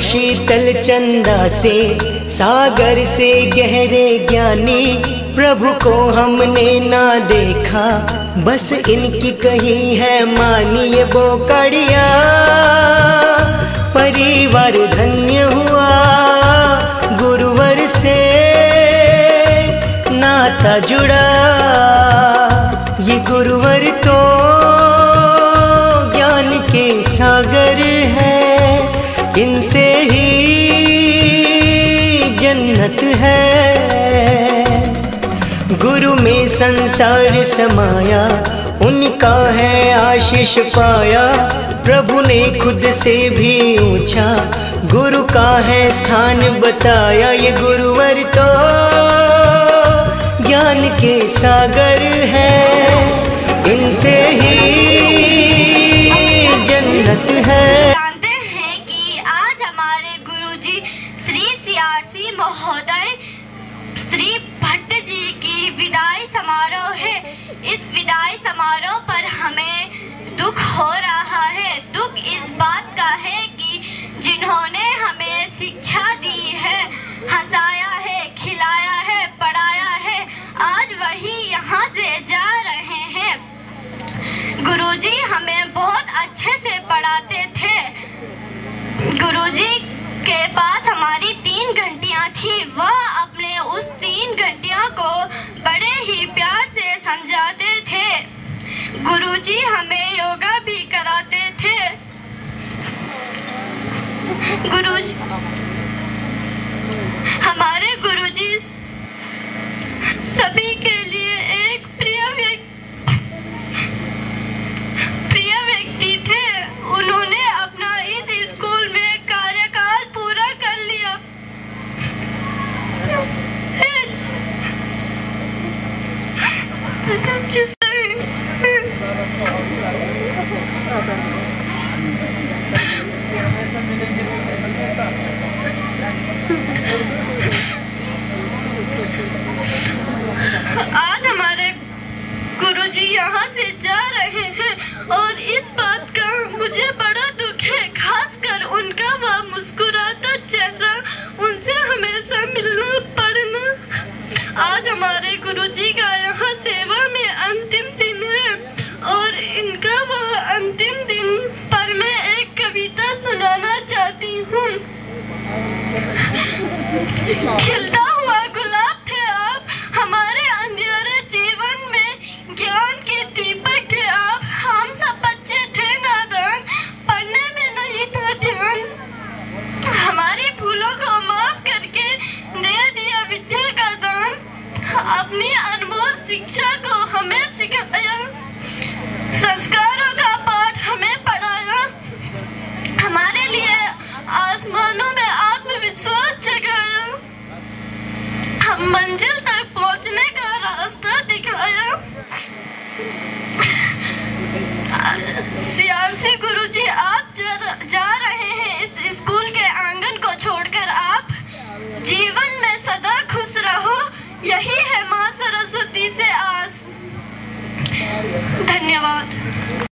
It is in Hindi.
शीतल चंदा से, सागर से गहरे ज्ञानी, प्रभु को हमने ना देखा, बस इनकी कही है मानी ये बोकड़िया। परिवार धन्य हुआ गुरुवर से नाता जुड़ा, ये गुरुवर तो ज्ञान के सागर है, इनसे ही जन्नत है। गुरु में संसार समाया, उनका है आशीष पाया, प्रभु ने खुद से भी ऊंचा गुरु का है स्थान बताया। ये गुरुवर तो ज्ञान के सागर है, इनसे ही जन्नत है। जानते हैं कि आज हमारे गुरुजी श्री CRC महोदय श्री भट्ट जी की विदाई समारोह है। इस विदाई समारोह पर हमें दुख हो रहा है। दुख इस बात का है कि जिन्होंने हमें शिक्षा दी है, हंसाया है, खिलाया है, पढ़ाया है, आज वही यहाँ से जा रहे हैं। गुरुजी हमें बहुत अच्छे से पढ़ाते थे। गुरुजी के पास हमारी 3 घंटियाँ थी, वह अपने उस 3 घंटियों को बड़े ही प्यार से समझाते थे। गुरुजी हमें योगा भी कराते थे। गुरुजी हमारे गुरुजी सभी के लिए एक प्रिय व्यक्ति थे। उन्होंने अपना इस स्कूल में कार्यकाल पूरा कर लिया। आज हमारे गुरुजी यहाँ से जा रहे हैं और इस बात का मुझे बड़ा दुख है, खासकर उनका वह मुस्कुराता चेहरा, उनसे हमेशा मिलना पड़ना। आज हमारे गुरुजी का यहाँ सेवा में अंतिम दिन है और इनका वह अंतिम दिन पर मैं एक कविता सुनाना चाहती हूँ। खिलता हुआ गुलाब थे आप, हमारे अंधेरे जीवन में ज्ञान के दीपक थे आप। हम सब बच्चे थे नादान, पढ़ने में नहीं था ध्यान। हमारी भूलों को माफ करके दे दिया विद्या का दान। अपनी अनमोल शिक्षा को हमें सिखाया, संस्कारों का पाठ हमें पढ़ाया। हमारे लिए आसमानों में आत्मविश्वास जगाया, हम मंजिल तक पहुंचने का रास्ता दिखाया। CRC गुरुजी आप जा रहे हैं इस स्कूल के आंगन को छोड़कर। आप जीवन में सदा खुश रहो, यही है माँ सरस्वती से आस।